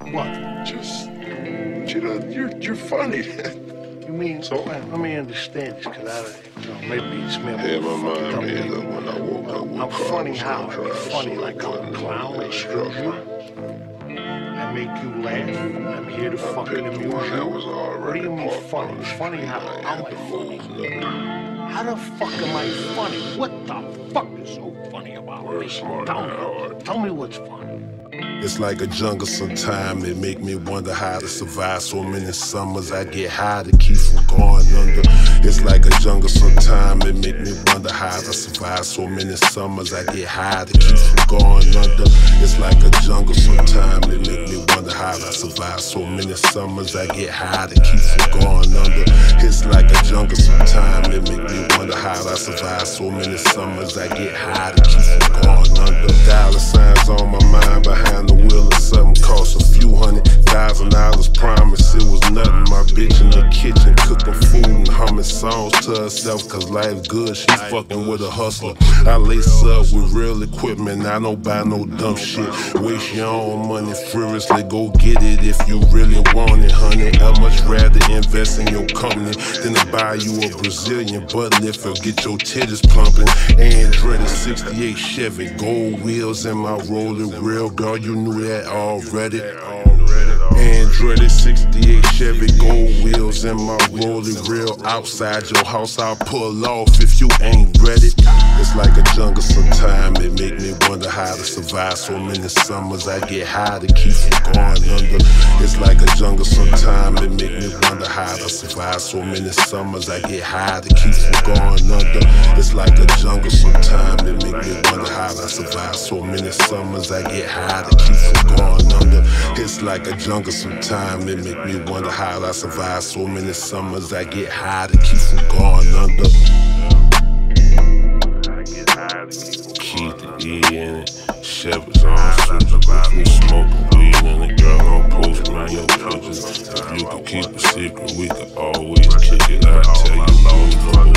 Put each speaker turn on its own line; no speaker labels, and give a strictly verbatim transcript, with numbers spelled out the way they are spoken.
What?
Just, you know, you're you're funny.
You mean, so, man, let me understand this, because I, you know, maybe it's me.
Yeah, my mind made up when I woke up with
I'm funny how? I be funny like I'm a clown, I screw you. I make you laugh. I'm here to fucking amuse you. What do you mean funny? Funny how? How am I funny? How the fuck am I funny? What the fuck is so funny about me? Tell me, tell me what's funny.
It's like a jungle sometime, it make me wonder how to survive so many summers. I get high to keep from going under. It's like a jungle sometime, it make me wonder how to survive so many summers. I get high to keep from going under. It's like a jungle sometime, it make me wonder how to survive so many summers. I get high to keep from going under. It's like a jungle sometime, it make me wonder how I survive so many summers. I get high to keep from going under. Dollar signs on my mind behind the wheel of something cost a few hundred thousand dollars. Promise it was nothing. My bitch in the kitchen cooking food and humming songs to herself, cause life good, she fucking with a hustler. I lace up with real equipment, I don't buy no dumb shit. Waste your own money furiously, go get it if you really want it, honey. I'd much rather invest in your company than to buy you a Brazilian butt lift or get your titties pumping. Andretti sixty-eight Chevy, gold wheels in my roller real, girl, you knew that already. Andretti sixty-eight Chevy, gold wheels in my rolling real. Outside your house, I'll pull off if you ain't ready. It's like a jungle sometime, it make me wonder how to survive so many summers. I get high to keep from going under. It's like a jungle sometime, it make me wonder how to survive so many summers. I get high to keep from going under. It's like a jungle sometime, it make me wonder how I survive so many summers. I get high to keep from going under. It's like a jungle sometime, it make me wonder how I survive so many summers. I get high to keep from going under. Keep the E in it, Chevys on switches with me smoking weed, and the girl gon' post around your pictures. If you could keep a secret, we could always kick it. I tell you, long